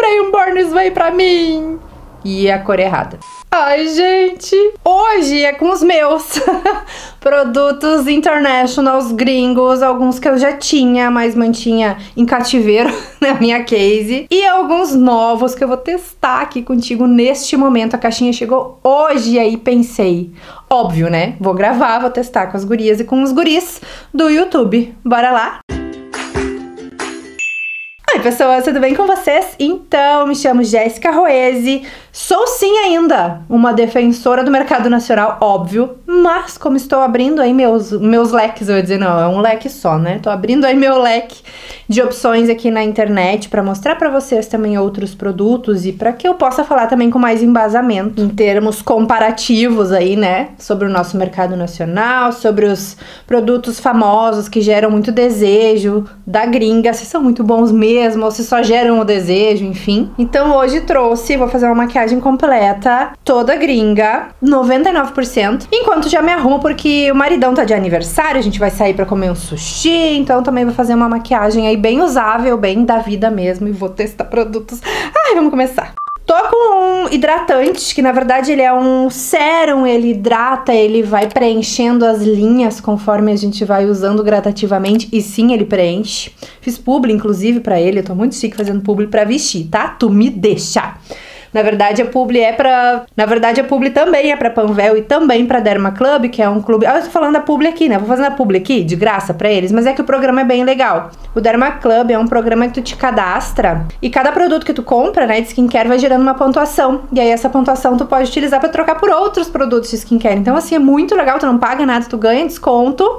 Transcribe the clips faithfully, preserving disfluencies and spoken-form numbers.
comprei um Born This Way pra mim. E a cor errada. Ai, gente, hoje é com os meus produtos internationals gringos, alguns que eu já tinha, mas mantinha em cativeiro na minha case, e alguns novos que eu vou testar aqui contigo neste momento. A caixinha chegou hoje e aí pensei, óbvio, né? Vou gravar, vou testar com as gurias e com os guris do YouTube. Bora lá? Oi pessoas, tudo bem com vocês? Então, me chamo Jéssica Roese, sou sim ainda uma defensora do mercado nacional, óbvio, mas como estou abrindo aí meus, meus leques, eu ia dizer, não, é um leque só, né? Tô abrindo aí meu leque de opções aqui na internet para mostrar para vocês também outros produtos e para que eu possa falar também com mais embasamento em termos comparativos aí, né? Sobre o nosso mercado nacional, sobre os produtos famosos que geram muito desejo da gringa, se são muito bons mesmo, ou se só geram o desejo, enfim. Então hoje trouxe, vou fazer uma maquiagem completa, toda gringa, noventa e nove por cento, enquanto já me arrumo porque o maridão tá de aniversário, a gente vai sair pra comer um sushi, então também vou fazer uma maquiagem aí bem usável, bem da vida mesmo, e vou testar produtos. Ai, vamos começar! Tô com um hidratante, que na verdade ele é um sérum, ele hidrata, ele vai preenchendo as linhas conforme a gente vai usando gradativamente, e sim, ele preenche. Fiz publi, inclusive, pra ele, eu tô muito chique fazendo publi pra vestir, tá? Tu me deixa! Na verdade, a publi é pra... Na verdade, a publi também é pra Panvel e também pra Derma Club, que é um clube... Ah, eu tô falando da publi aqui, né? Vou fazer a publi aqui, de graça pra eles, mas é que o programa é bem legal. O Derma Club é um programa que tu te cadastra e cada produto que tu compra, né, de skincare vai gerando uma pontuação. E aí essa pontuação tu pode utilizar pra trocar por outros produtos de skincare. Então, assim, é muito legal, tu não paga nada, tu ganha desconto.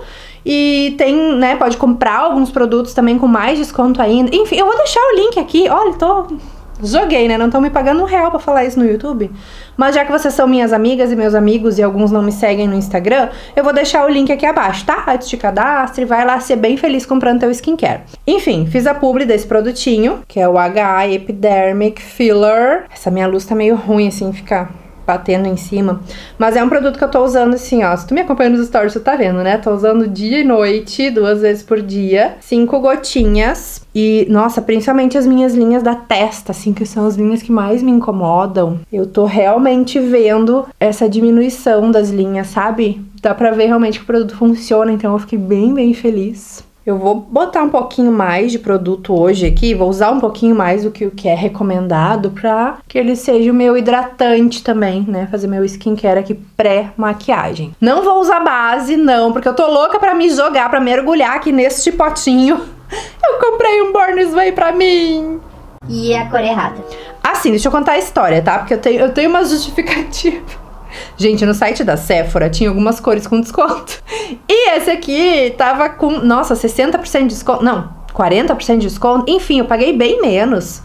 E tem, né, pode comprar alguns produtos também com mais desconto ainda. Enfim, eu vou deixar o link aqui. Olha, tô... Joguei, né? Não estão me pagando um real pra falar isso no YouTube. Mas já que vocês são minhas amigas e meus amigos e alguns não me seguem no Instagram, eu vou deixar o link aqui abaixo, tá? Aí tu te cadastra e vai lá ser bem feliz comprando teu skincare. Enfim, fiz a publi desse produtinho, que é o H A Epidermic Filler. Essa minha luz tá meio ruim, assim, fica batendo em cima. Mas é um produto que eu tô usando assim, ó. Se tu me acompanha nos stories, tu tá vendo, né? Tô usando dia e noite, duas vezes por dia. Cinco gotinhas. E, nossa, principalmente as minhas linhas da testa, assim, que são as linhas que mais me incomodam. Eu tô realmente vendo essa diminuição das linhas, sabe? Dá pra ver realmente que o produto funciona, então eu fiquei bem, bem feliz. Eu vou botar um pouquinho mais de produto hoje aqui, vou usar um pouquinho mais do que o que é recomendado pra que ele seja o meu hidratante também, né? Fazer meu skincare aqui pré-maquiagem. Não vou usar base, não, porque eu tô louca pra me jogar, pra mergulhar aqui neste potinho. Eu comprei um Born This Way pra mim. E a cor errada. Assim, deixa eu contar a história, tá? Porque eu tenho, eu tenho uma justificativa. Gente, no site da Sephora tinha algumas cores com desconto. E esse aqui tava com, nossa, sessenta por cento de desconto. Não, quarenta por cento de desconto. Enfim, eu paguei bem menos.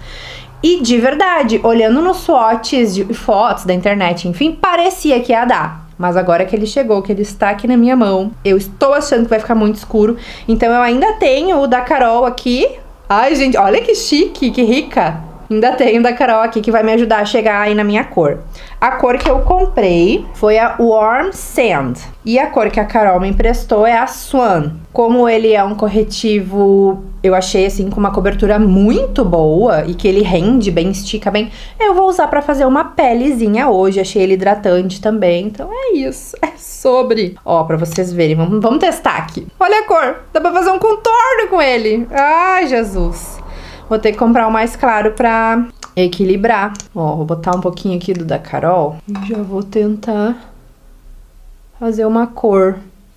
E de verdade, olhando nos swatches de fotos da internet, enfim, parecia que ia dar. Mas agora que ele chegou, que ele está aqui na minha mão, eu estou achando que vai ficar muito escuro. Então eu ainda tenho o da Carol aqui. Ai, gente, olha que chique, que rica. Ainda tenho o da Carol aqui que vai me ajudar a chegar aí na minha cor. A cor que eu comprei foi a Warm Sand. E a cor que a Carol me emprestou é a Swan. Como ele é um corretivo, eu achei assim, com uma cobertura muito boa e que ele rende bem, estica bem, eu vou usar pra fazer uma pelezinha hoje. Achei ele hidratante também. Então é isso. É sobre. Ó, pra vocês verem. Vamos, vamos testar aqui. Olha a cor. Dá pra fazer um contorno com ele. Ai, Jesus. Vou ter que comprar o mais claro pra equilibrar. Ó, vou botar um pouquinho aqui do da Carol. E já vou tentar fazer uma cor.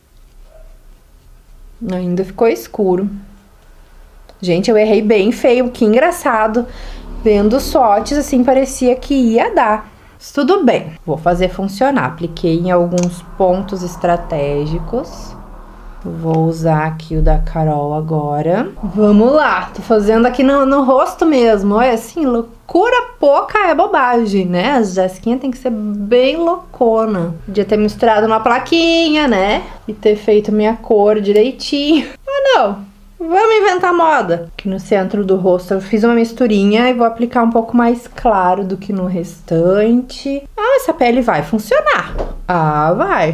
Ainda ficou escuro. Gente, eu errei bem feio. Que engraçado. Vendo os swatches, assim, parecia que ia dar. Mas tudo bem. Vou fazer funcionar. Apliquei em alguns pontos estratégicos. Vou usar aqui o da Carol agora. Vamos lá. Tô fazendo aqui no, no rosto mesmo. É assim, loucura pouca é bobagem, né? A Jéssiquinha tem que ser bem loucona. Podia ter misturado uma plaquinha, né? E ter feito minha cor direitinho. Mas não. Vamos inventar moda. Aqui no centro do rosto eu fiz uma misturinha e vou aplicar um pouco mais claro do que no restante. Ah, essa pele vai funcionar. Ah, vai.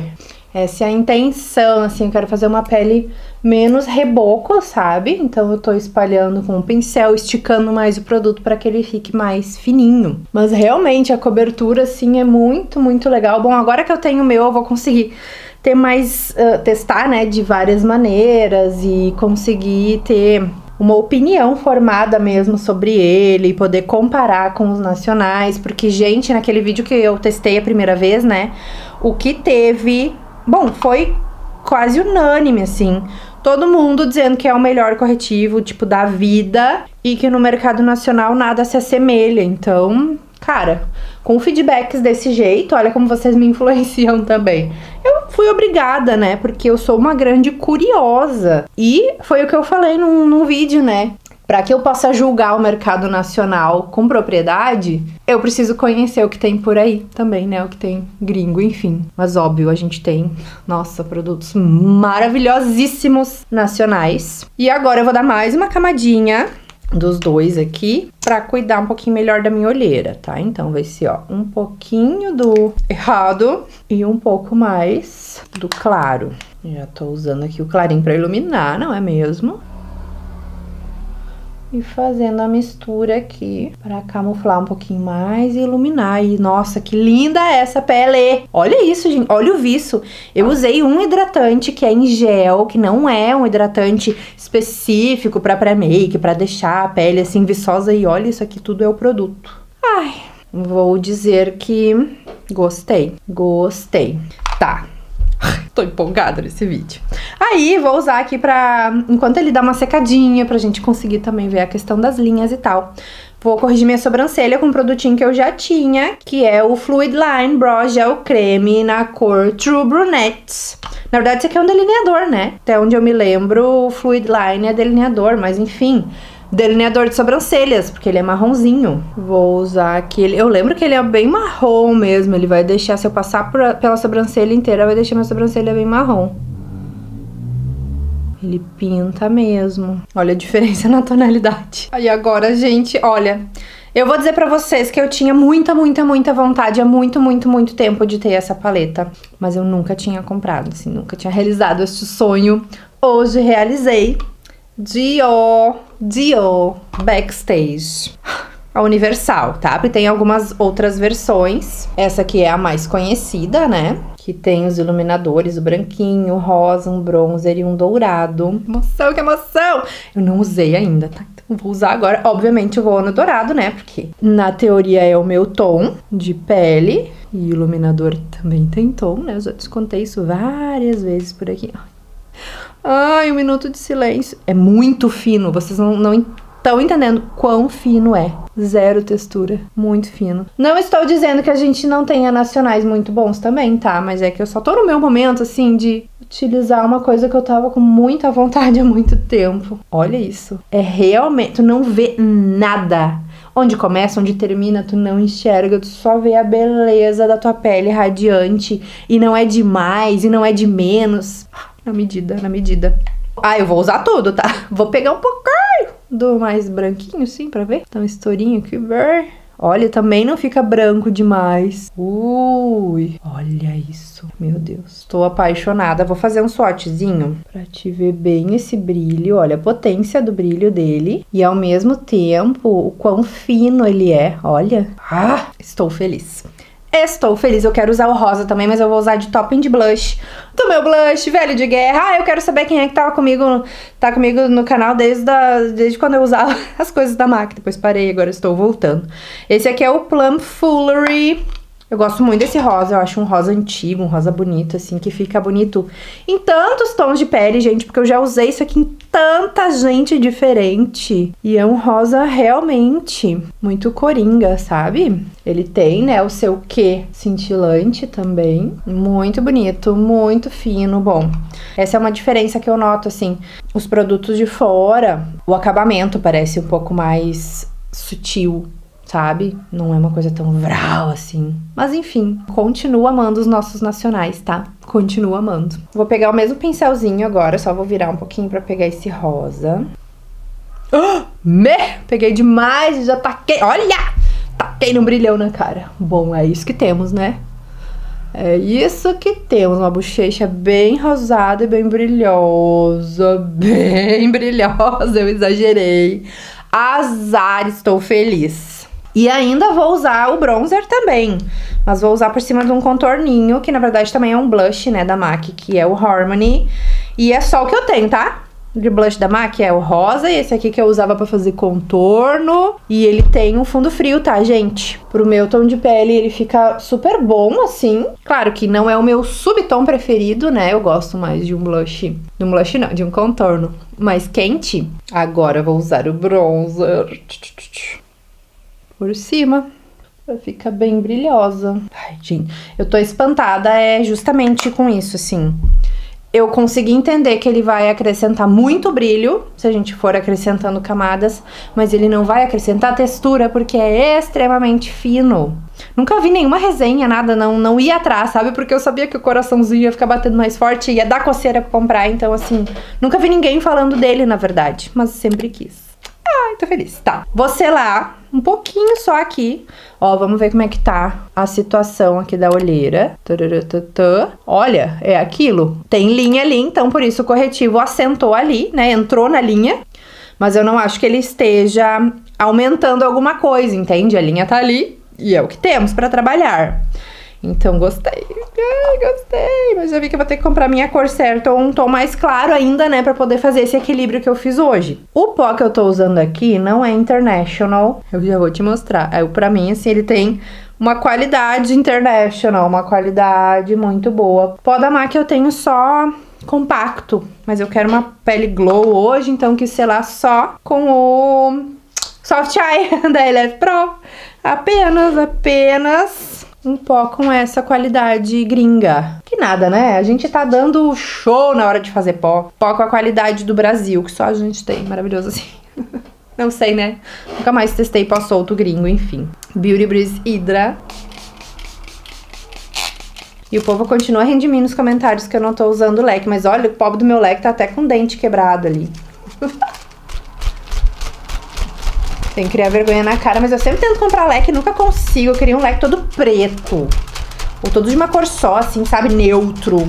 Essa é a intenção, assim, eu quero fazer uma pele menos reboco, sabe? Então eu tô espalhando com o pincel, esticando mais o produto para que ele fique mais fininho. Mas realmente a cobertura, assim, é muito, muito legal. Bom, agora que eu tenho o meu, eu vou conseguir ter mais, uh, testar, né, de várias maneiras e conseguir ter uma opinião formada mesmo sobre ele e poder comparar com os nacionais, porque, gente, naquele vídeo que eu testei a primeira vez, né, o que teve... Bom, foi quase unânime, assim, todo mundo dizendo que é o melhor corretivo, tipo, da vida, e que no mercado nacional nada se assemelha. Então, cara, com feedbacks desse jeito, olha como vocês me influenciam também. Eu fui obrigada, né, porque eu sou uma grande curiosa. E foi o que eu falei num, num vídeo, né? Para que eu possa julgar o mercado nacional com propriedade, eu preciso conhecer o que tem por aí também, né? O que tem gringo, enfim. Mas óbvio, a gente tem, nossa, produtos maravilhosíssimos nacionais. E agora eu vou dar mais uma camadinha dos dois aqui pra cuidar um pouquinho melhor da minha olheira, tá? Então vai ser, ó, um pouquinho do errado e um pouco mais do claro. Já tô usando aqui o clarinho pra iluminar, não é mesmo? E fazendo a mistura aqui pra camuflar um pouquinho mais e iluminar. E, nossa, que linda essa pele! Olha isso, gente. Olha o viço. Eu usei um hidratante que é em gel, que não é um hidratante específico pra pré-make, pra deixar a pele, assim, viçosa. E olha, isso aqui tudo é o produto. Ai, vou dizer que gostei. Gostei. Tá. Tô empolgada nesse vídeo. Aí, vou usar aqui pra... Enquanto ele dá uma secadinha, pra gente conseguir também ver a questão das linhas e tal. Vou corrigir minha sobrancelha com um produtinho que eu já tinha, que é o Fluid Line Brow Gel Creme na cor True Brunette. Na verdade, esse aqui é um delineador, né? Até onde eu me lembro, o Fluid Line é delineador, mas enfim... Delineador de sobrancelhas, porque ele é marronzinho. Vou usar aqui, eu lembro que ele é bem marrom mesmo, ele vai deixar, se eu passar por, pela sobrancelha inteira, vai deixar minha sobrancelha bem marrom. Ele pinta mesmo. Olha a diferença na tonalidade. Aí agora, gente, olha... Eu vou dizer pra vocês que eu tinha muita, muita, muita vontade há muito, muito, muito tempo de ter essa paleta. Mas eu nunca tinha comprado, assim, nunca tinha realizado este sonho. Hoje realizei. Dior, Dior Backstage. A Universal, tá? Porque tem algumas outras versões. Essa aqui é a mais conhecida, né? Que tem os iluminadores, o branquinho, o rosa, um bronzer e um dourado. Emoção, que emoção! Eu não usei ainda, tá? Então vou usar agora. Obviamente eu vou no dourado, né? Porque na teoria é o meu tom de pele. E o iluminador também tem tom, né? Eu já te contei isso várias vezes por aqui. Ai, um minuto de silêncio. É muito fino, vocês não, não estão entendendo quão fino é. Zero textura, muito fino. Não estou dizendo que a gente não tenha nacionais muito bons também, tá? Mas é que eu só tô no meu momento, assim, de utilizar uma coisa que eu tava com muita vontade há muito tempo. Olha isso. É realmente... Tu não vê nada. Onde começa, onde termina, tu não enxerga, tu só vê a beleza da tua pele radiante. E não é de mais, e não é de menos. Na medida, na medida. Ah, eu vou usar tudo, tá? Vou pegar um pouquinho do mais branquinho, sim, pra ver. Dá um estourinho aqui. Olha, também não fica branco demais. Ui, olha isso. Meu Deus. Tô apaixonada. Vou fazer um swatchzinho pra te ver bem esse brilho. Olha a potência do brilho dele. E ao mesmo tempo, o quão fino ele é. Olha. Ah, estou feliz. Estou feliz, eu quero usar o rosa também, mas eu vou usar de topping de blush do meu blush velho de guerra. Ah, eu quero saber quem é que tava comigo, tá comigo no canal desde, a, desde quando eu usava as coisas da MAC. Depois parei, agora estou voltando. Esse aqui é o Plum Foolery. Eu gosto muito desse rosa, eu acho um rosa antigo, um rosa bonito, assim, que fica bonito em tantos tons de pele, gente, porque eu já usei isso aqui em tanta gente diferente. E é um rosa realmente muito coringa, sabe? Ele tem, né, o seu quê cintilante também. Muito bonito, muito fino. Bom, essa é uma diferença que eu noto, assim, os produtos de fora, o acabamento parece um pouco mais sutil, sabe? Não é uma coisa tão vral assim. Mas enfim, continuo amando os nossos nacionais, tá? Continuo amando. Vou pegar o mesmo pincelzinho agora, só vou virar um pouquinho pra pegar esse rosa. Oh, me! Peguei demais e já taquei. Olha! Taquei no brilhão na cara. Bom, é isso que temos, né? É isso que temos, uma bochecha bem rosada e bem brilhosa, bem brilhosa, eu exagerei. Azar, estou feliz. E ainda vou usar o bronzer também, mas vou usar por cima de um contorninho, que na verdade também é um blush, né, da MAC, que é o Harmony. E é só o que eu tenho, tá? De blush da MAC é o rosa, e esse aqui que eu usava pra fazer contorno. E ele tem um fundo frio, tá, gente? Pro meu tom de pele ele fica super bom, assim. Claro que não é o meu subtom preferido, né? Eu gosto mais de um blush... De um blush não, de um contorno mais quente. Agora eu vou usar o bronzer por cima, pra ficar bem brilhosa. Ai, gente, eu tô espantada é justamente com isso, assim. Eu consegui entender que ele vai acrescentar muito brilho, se a gente for acrescentando camadas, mas ele não vai acrescentar textura, porque é extremamente fino. Nunca vi nenhuma resenha, nada, não, não ia atrás, sabe? Porque eu sabia que o coraçãozinho ia ficar batendo mais forte, ia dar coceira pra comprar, então assim, nunca vi ninguém falando dele, na verdade, mas sempre quis. Ai, tô feliz. Tá, vou selar um pouquinho só aqui. Ó, vamos ver como é que tá a situação aqui da olheira. Olha, é aquilo. Tem linha ali, então por isso o corretivo assentou ali, né? Entrou na linha. Mas eu não acho que ele esteja aumentando alguma coisa, entende? A linha tá ali e é o que temos pra trabalhar. Então, gostei. Ai, gostei. Mas já vi que eu vou ter que comprar minha cor certa ou um tom mais claro ainda, né? Pra poder fazer esse equilíbrio que eu fiz hoje. O pó que eu tô usando aqui não é International. Eu já vou te mostrar. Aí, pra mim, assim, ele tem uma qualidade International. Uma qualidade muito boa. Pó da MAC eu tenho só compacto. Mas eu quero uma pele glow hoje, então quis selar só com o Soft Eye da Eleve Pro. Apenas, apenas... um pó com essa qualidade gringa. Que nada, né? A gente tá dando show na hora de fazer pó. Pó com a qualidade do Brasil, que só a gente tem. Maravilhoso assim. Não sei, né? Nunca mais testei pó solto gringo, enfim. Beauty Breeze Hydra. E o povo continua rindo de mim nos comentários que eu não tô usando leque. Mas olha, o pobre do meu leque tá até com o dente quebrado ali. Tem que criar vergonha na cara, mas eu sempre tento comprar leque e nunca consigo. Eu queria um leque todo preto. Ou todo de uma cor só, assim, sabe? Neutro.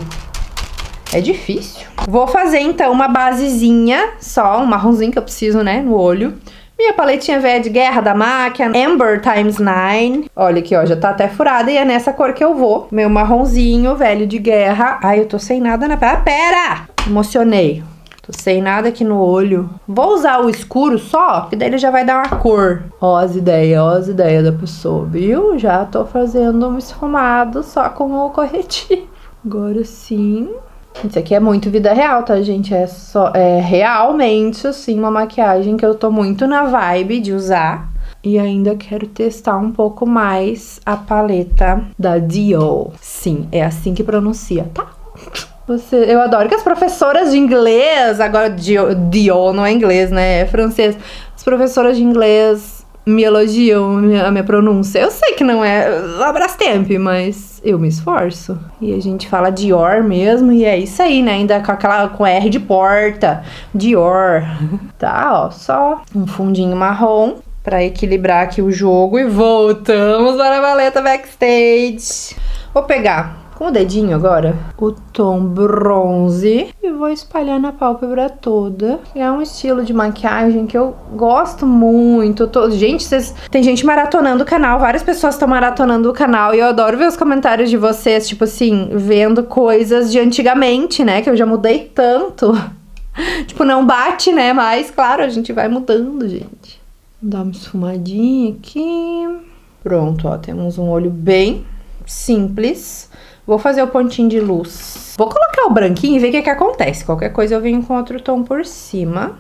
É difícil. Vou fazer, então, uma basezinha só, um marronzinho que eu preciso, né, no olho. Minha paletinha velha de guerra da MAC, Amber times nine. Olha aqui, ó, já tá até furada e é nessa cor que eu vou. Meu marronzinho velho de guerra. Ai, eu tô sem nada na pele. Ah, pera! Emocionei. Tô sem nada aqui no olho. Vou usar o escuro só, que daí ele já vai dar uma cor. Ó as ideias, ó as ideias da pessoa, viu? Já tô fazendo um esfumado só com o corretivo. Agora sim. Isso aqui é muito vida real, tá, gente? É, só, é realmente, assim, uma maquiagem que eu tô muito na vibe de usar. E ainda quero testar um pouco mais a paleta da Dior. Sim, é assim que pronuncia, tá? Você, eu adoro que as professoras de inglês, agora Dior, Dior não é inglês, né? É francês. As professoras de inglês me elogiam a minha, a minha pronúncia. Eu sei que não é Abrastemp, mas eu me esforço. E a gente fala Dior mesmo, e é isso aí, né? Ainda com aquela com R de porta. Dior. Tá, ó, só um fundinho marrom pra equilibrar aqui o jogo. E voltamos para a paleta backstage. Vou pegar com o dedinho agora o tom bronze e vou espalhar na pálpebra toda. É um estilo de maquiagem que eu gosto muito. Tô... Gente, vocês... tem gente maratonando o canal, várias pessoas estão maratonando o canal e eu adoro ver os comentários de vocês, tipo assim, vendo coisas de antigamente, né? Que eu já mudei tanto. Tipo, não bate, né? Mas, claro, a gente vai mudando, gente. Vou dar uma esfumadinha aqui. Pronto, ó, temos um olho bem simples. Vou fazer o pontinho de luz. Vou colocar o branquinho e ver o que que acontece. Qualquer coisa eu venho com outro tom por cima.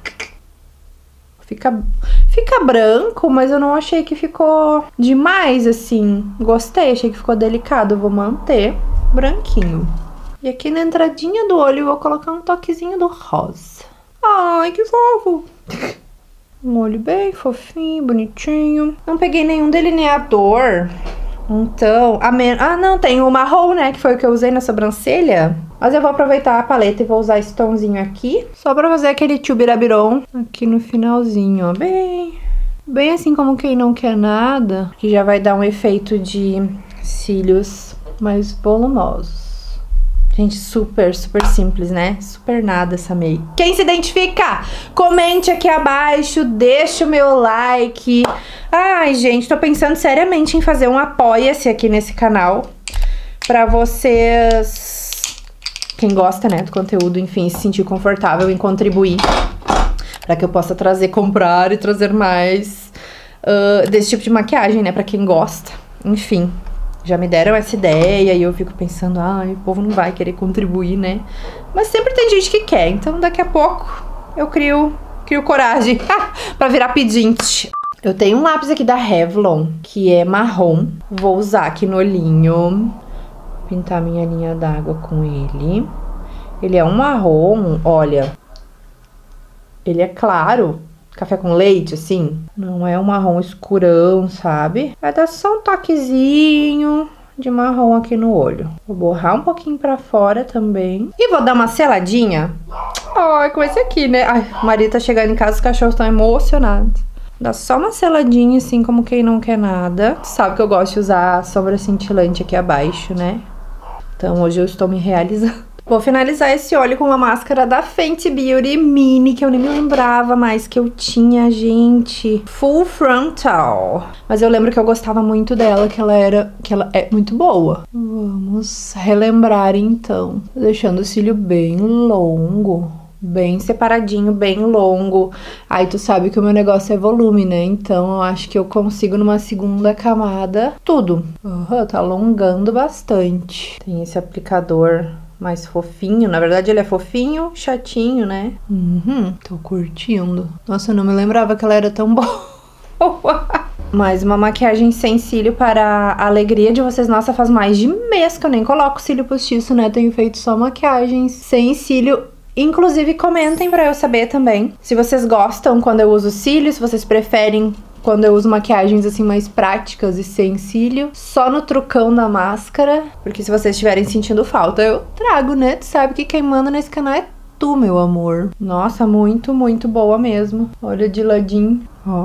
Fica, fica branco, mas eu não achei que ficou demais, assim. Gostei, achei que ficou delicado. Eu vou manter branquinho. E aqui na entradinha do olho eu vou colocar um toquezinho do rosa. Ai, que fofo! Um olho bem fofinho, bonitinho. Não peguei nenhum delineador. Então, a men... ah, não, tem o marrom, né, que foi o que eu usei na sobrancelha. Mas eu vou aproveitar a paleta e vou usar esse tomzinho aqui. Só pra fazer aquele tchubirabiron aqui no finalzinho, ó. Bem, bem assim como quem não quer nada. Que já vai dar um efeito de cílios mais volumosos. Gente, super, super simples, né? Super nada essa make. Quem se identifica? Comente aqui abaixo, deixa o meu like. Ai, gente, tô pensando seriamente em fazer um apoia-se aqui nesse canal. Pra vocês, quem gosta, né, do conteúdo, enfim, se sentir confortável em contribuir. Pra que eu possa trazer, comprar e trazer mais uh, desse tipo de maquiagem, né? Pra quem gosta, enfim. Já me deram essa ideia e eu fico pensando, ai, ah, o povo não vai querer contribuir, né? Mas sempre tem gente que quer, então daqui a pouco eu crio, crio coragem pra virar pedinte. Eu tenho um lápis aqui da Revlon, que é marrom. Vou usar aqui no olhinho, pintar minha linha d'água com ele. Ele é um marrom, olha, ele é claro. Café com leite, assim. Não é um marrom escurão, sabe? Vai dar só um toquezinho de marrom aqui no olho. Vou borrar um pouquinho pra fora também. E vou dar uma seladinha. Ai, com esse aqui, né? Ai, o marido tá chegando em casa, os cachorros estão emocionados. Dá só uma seladinha, assim, como quem não quer nada. Sabe que eu gosto de usar a sombra cintilante aqui abaixo, né? Então hoje eu estou me realizando. Vou finalizar esse olho com uma máscara da Fenty Beauty Mini, que eu nem me lembrava mais que eu tinha, gente. Full Frontal. Mas eu lembro que eu gostava muito dela, que ela era, que ela é muito boa. Vamos relembrar então. Deixando o cílio bem longo, bem separadinho, bem longo. Aí tu sabe que o meu negócio é volume, né? Então eu acho que eu consigo numa segunda camada tudo. Uhum, tá alongando bastante. Tem esse aplicador mais fofinho, na verdade ele é fofinho, chatinho, né? Uhum, tô curtindo. Nossa, eu não me lembrava que ela era tão boa. Mais uma maquiagem sem cílio para a alegria de vocês. Nossa, faz mais de mês que eu nem coloco cílio postiço, né? Tenho feito só maquiagens sem cílio. Inclusive, comentem pra eu saber também se vocês gostam quando eu uso cílio, se vocês preferem quando eu uso maquiagens assim mais práticas e sem cílio, só no trucão da máscara, porque se vocês estiverem sentindo falta, eu trago, né? Tu sabe que quem manda nesse canal é tu, meu amor. Nossa, muito, muito boa mesmo. Olha de ladinho, ó.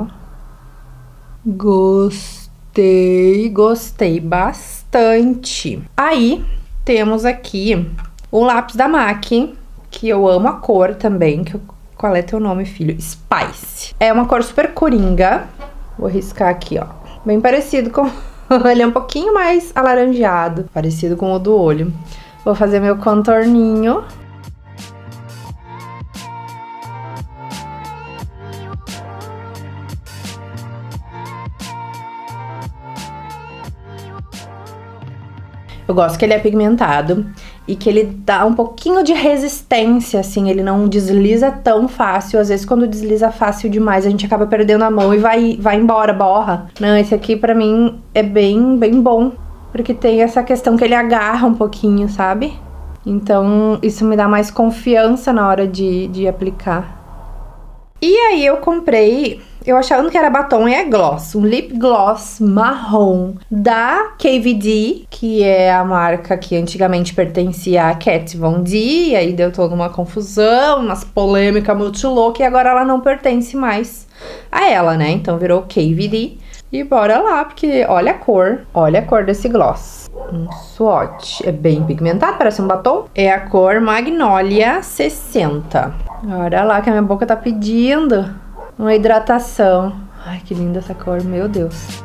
Gostei, gostei bastante. Aí, temos aqui o lápis da M A C, que eu amo a cor também, que eu... Qual é teu nome, filho? Spice. É uma cor super coringa. Vou riscar aqui, ó. Bem parecido com... Ele é um pouquinho mais alaranjado. Parecido com o do olho. Vou fazer meu contorninho. Eu gosto que ele é pigmentado e que ele dá um pouquinho de resistência, assim, ele não desliza tão fácil. Às vezes quando desliza fácil demais, a gente acaba perdendo a mão e vai, vai embora, borra. Não, esse aqui pra mim é bem, bem bom, porque tem essa questão que ele agarra um pouquinho, sabe? Então isso me dá mais confiança na hora de, de aplicar. E aí eu comprei, eu achando que era batom e é gloss, um lip gloss marrom da K V D, que é a marca que antigamente pertencia a Kat Von D, e aí deu toda uma confusão, umas polêmicas muito loucas, e agora ela não pertence mais a ela, né? Então virou K V D. E bora lá, porque olha a cor, olha a cor desse gloss. Um swatch, é bem pigmentado, parece um batom. É a cor Magnolia sessenta. Olha lá que a minha boca tá pedindo uma hidratação. Ai, que linda essa cor, meu Deus.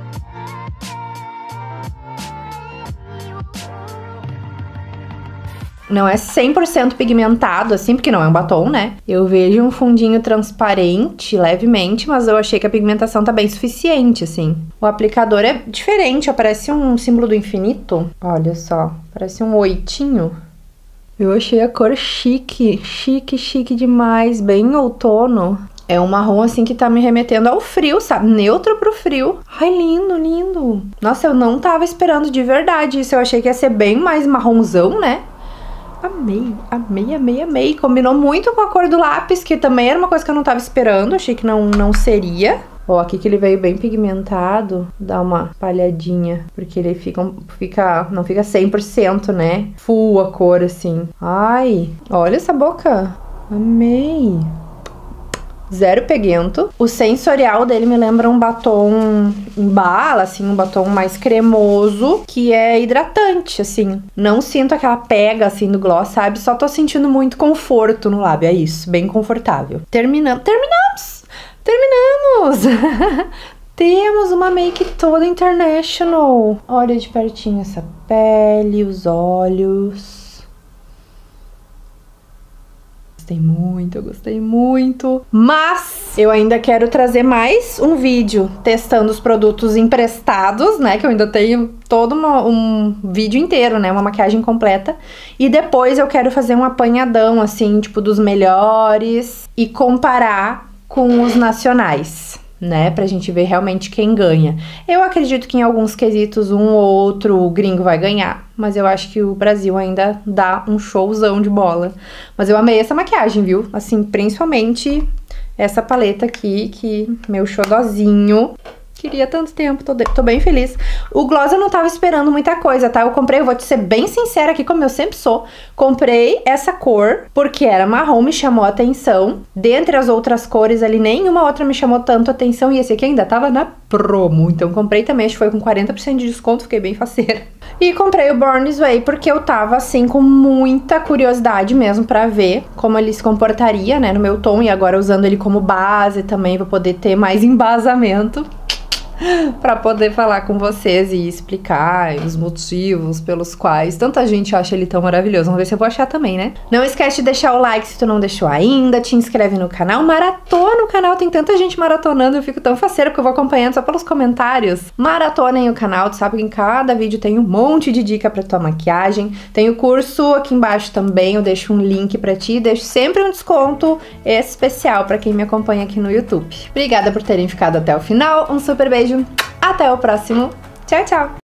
Não é cem por cento pigmentado, assim, porque não é um batom, né? Eu vejo um fundinho transparente, levemente, mas eu achei que a pigmentação tá bem suficiente, assim. O aplicador é diferente, ó, parece um símbolo do infinito. Olha só, parece um oitinho. Eu achei a cor chique, chique, chique demais, bem outono. É um marrom, assim, que tá me remetendo ao frio, sabe? Neutro pro frio. Ai, lindo, lindo. Nossa, eu não tava esperando de verdade isso. Eu achei que ia ser bem mais marronzão, né? Amei, amei, amei, amei. Combinou muito com a cor do lápis, que também era uma coisa que eu não tava esperando. Achei que não, não seria. Ó, aqui que ele veio bem pigmentado. Dá uma palhadinha, porque ele fica, fica não fica cem por cento, né? Full a cor, assim. Ai, olha essa boca. Amei. zero peguento. O sensorial dele me lembra um batom em bala, assim, um batom mais cremoso, que é hidratante, assim. Não sinto aquela pega, assim, do gloss, sabe? Só tô sentindo muito conforto no lábio, é isso, bem confortável. Terminamos, terminamos, terminamos! Temos uma make toda international. Olha de pertinho essa pele, os olhos. Gostei muito, eu gostei muito. Mas eu ainda quero trazer mais um vídeo testando os produtos emprestados, né? Que eu ainda tenho todo uma, um vídeo inteiro, né? Uma maquiagem completa. E depois eu quero fazer um apanhadão, assim, tipo, dos melhores e comparar com os nacionais, né, pra gente ver realmente quem ganha. Eu acredito que em alguns quesitos um ou outro gringo vai ganhar, mas eu acho que o Brasil ainda dá um showzão de bola. Mas eu amei essa maquiagem, viu? Assim, principalmente essa paleta aqui, que meu xodozinho. Queria tanto tempo, tô, de, tô bem feliz. O gloss eu não tava esperando muita coisa, tá? Eu comprei, eu vou te ser bem sincera aqui, como eu sempre sou. Comprei essa cor, porque era marrom, me chamou a atenção. Dentre as outras cores ali, nenhuma outra me chamou tanto a atenção. E esse aqui ainda tava na promo. Então comprei também, acho que foi com quarenta por cento de desconto, fiquei bem faceira. E comprei o Born This Way, porque eu tava, assim, com muita curiosidade mesmo pra ver como ele se comportaria, né, no meu tom. E agora usando ele como base também, pra poder ter mais embasamento pra poder falar com vocês e explicar os motivos pelos quais tanta gente acha ele tão maravilhoso. Vamos ver se eu vou achar também, né? Não esquece de deixar o like se tu não deixou ainda, te inscreve no canal, maratona o canal, tem tanta gente maratonando, eu fico tão faceira porque eu vou acompanhando só pelos comentários. Maratonem o canal, tu sabe que em cada vídeo tem um monte de dica pra tua maquiagem. Tem o curso aqui embaixo também, eu deixo um link pra ti, deixo sempre um desconto especial pra quem me acompanha aqui no YouTube. Obrigada por terem ficado até o final, um super beijo. Até o próximo. Tchau, tchau!